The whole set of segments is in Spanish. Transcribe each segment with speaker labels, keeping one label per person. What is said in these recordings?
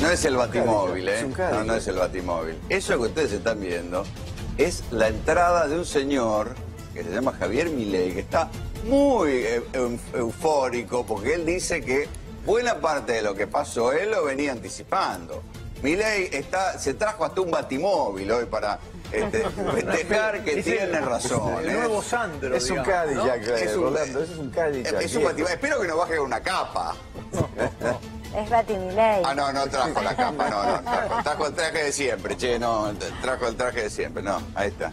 Speaker 1: No es el Batimóvil,
Speaker 2: Es un Cádiz.
Speaker 1: No, no es el Batimóvil. Eso que ustedes están viendo es la entrada de un señor que se llama Javier Milei, que está muy eufórico porque él dice que buena parte de lo que pasó él lo venía anticipando. Milei se trajo hasta un Batimóvil hoy para festejar que tiene razón.
Speaker 3: El nuevo Sandro,
Speaker 2: Es un
Speaker 3: digamos,
Speaker 2: Cadillac,
Speaker 1: ¿no?
Speaker 2: Rolando, eso es un Cadillac.
Speaker 1: Es un Batimóvil. Espero que no baje una capa.
Speaker 4: Es Batimilei.
Speaker 1: Ah, no, no trajo la capa, no. Trajo el traje de siempre, che, no. Trajo el traje de siempre, no. Ahí está.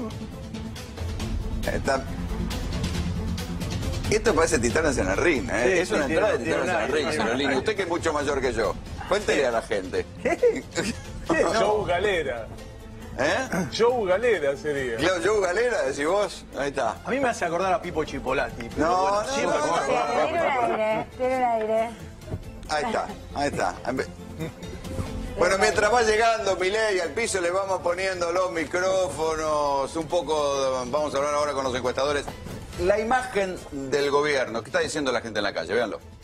Speaker 1: Esto parece Titanes en el ring, ¿eh?
Speaker 3: Sí,
Speaker 1: es una
Speaker 3: sí,
Speaker 1: entrada de
Speaker 3: tiene
Speaker 1: Titanes en el ring,
Speaker 3: tiene
Speaker 1: señor Lini. Usted que es mucho mayor que yo. Cuéntele a la gente.
Speaker 3: Joe Galera.
Speaker 1: ¿Eh?
Speaker 3: Joe Galera sería.
Speaker 1: Claro, Joe Galera, decís vos. Ahí está.
Speaker 3: A mí me hace acordar a Pipo Chipolati. Pero
Speaker 1: No,
Speaker 3: bueno,
Speaker 1: no,
Speaker 3: siempre
Speaker 1: no,
Speaker 3: como-
Speaker 4: Tiene un aire.
Speaker 1: Ahí está, ahí está. Bueno, mientras va llegando Milei al piso, le vamos poniendo los micrófonos, un poco, vamos a hablar ahora con los encuestadores. La imagen del gobierno, ¿qué está diciendo la gente en la calle? Véanlo.